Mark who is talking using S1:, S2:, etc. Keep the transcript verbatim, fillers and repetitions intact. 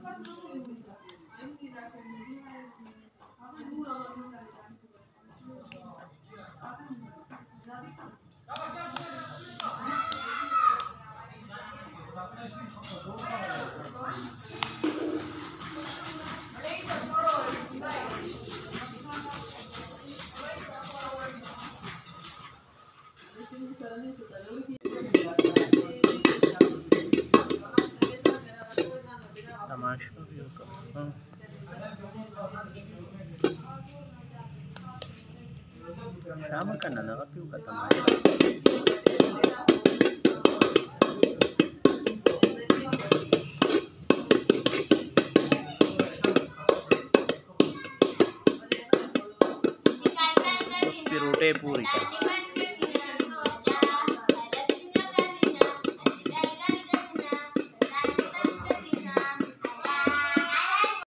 S1: तमाशा भी होगा। हाँ शाम का ना लगा क्यों का तमाशा। उसकी रोटे पूरी कर